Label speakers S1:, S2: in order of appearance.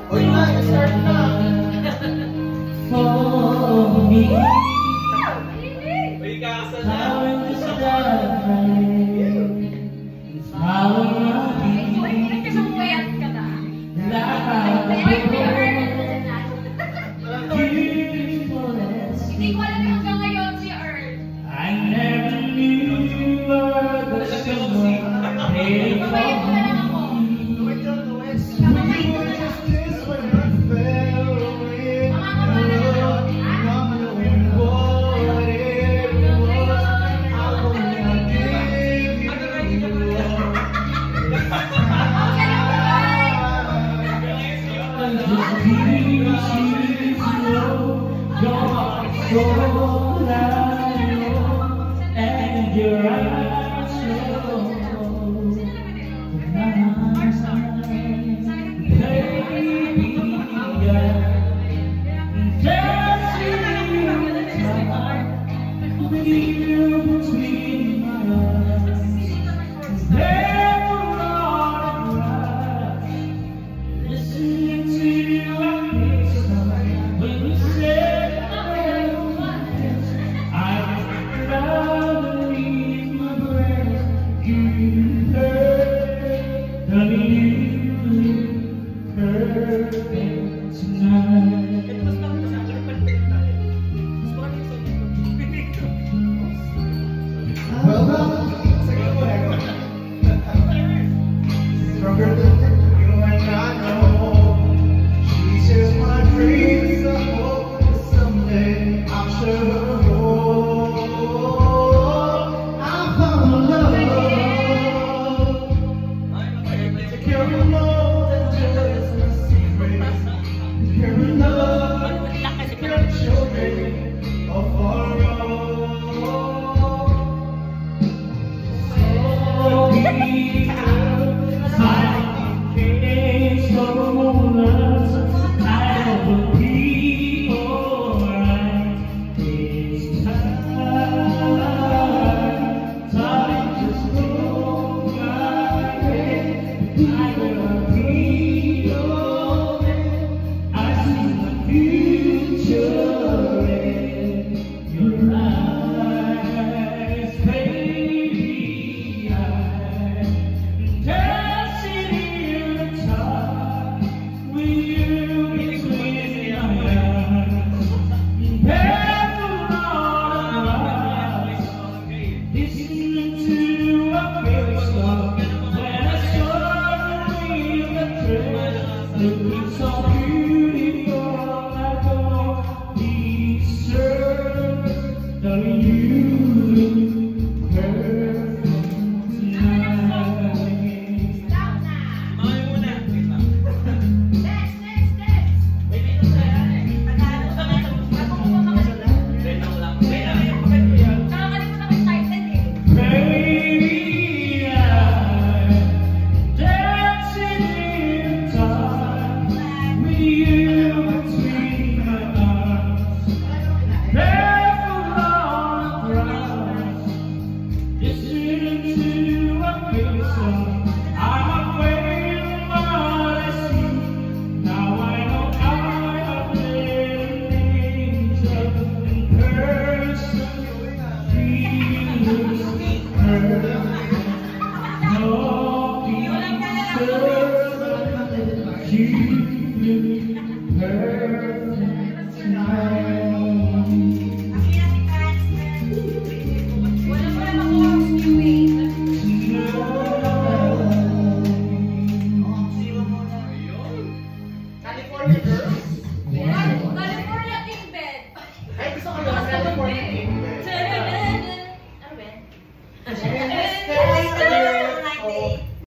S1: Uy, start na.
S2: For me,
S1: Uy, kasa na.
S2: how is that how
S3: Hindi ko alam hanggang ngayon si Earth.
S2: I never knew you were the someone
S3: Babayin ko na lang ako. Kamabayin ko na lang.
S2: and your eyes show baby, with you between my arms, never on rise, listening to your kiss when you say I love you, my breath, you hurt, honey, you hurt tonight.
S1: Stronger than you and I know. She shares my dreams. I hope that someday I'll share her home. I found love. To carry more than just a secret. To carry love. To carry children of our own. Looking so beautiful, I don't deserve. Darling, you look perfect tonight.
S3: Stop na. Nakakalimutan ko yung title eh.
S2: Baby, I'm dancing in time with you between my arms, barefoot on the grass, listening to a favorite song. I'm afraid of what I see. Now I know I have been an angel in person. Feels hurt. No deserve. You look perfect tonight.
S3: Wala pa naman ako viewing.
S1: California girls.
S3: California King Bed.
S1: Ay, gusto ko yun.